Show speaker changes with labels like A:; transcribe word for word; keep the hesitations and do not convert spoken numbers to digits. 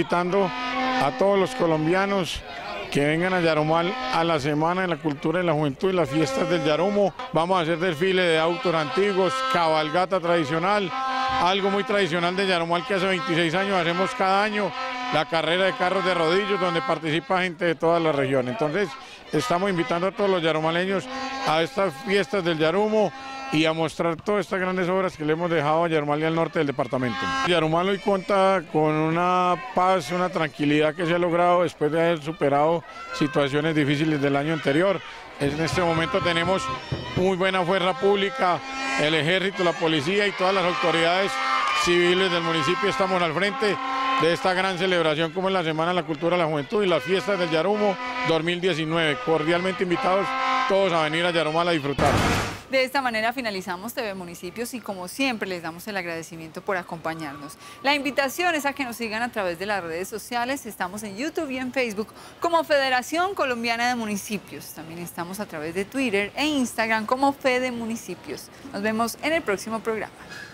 A: invitando a todos los colombianos que vengan a Yarumal a la Semana de la Cultura y la Juventud y las fiestas del Yarumo. Vamos a hacer desfile de autos antiguos, cabalgata tradicional, algo muy tradicional de Yarumal que hace veintiséis años hacemos cada año, la carrera de carros de rodillos donde participa gente de toda la región. Entonces estamos invitando a todos los yarumaleños a estas fiestas del Yarumo y a mostrar todas estas grandes obras que le hemos dejado a Yarumal y al norte del departamento. Yarumal hoy cuenta con una paz, una tranquilidad que se ha logrado después de haber superado situaciones difíciles del año anterior. En este momento tenemos muy buena fuerza pública, el ejército, la policía y todas las autoridades civiles del municipio estamos al frente de esta gran celebración como es la Semana de la Cultura y la Juventud y las fiestas del Yarumo dos mil diecinueve. Cordialmente invitados todos a venir a Yarumal a disfrutar.
B: De esta manera finalizamos T V Municipios y como siempre les damos el agradecimiento por acompañarnos. La invitación es a que nos sigan a través de las redes sociales. Estamos en YouTube y en Facebook como Federación Colombiana de Municipios. También estamos a través de Twitter e Instagram como Fede Municipios. Nos vemos en el próximo programa.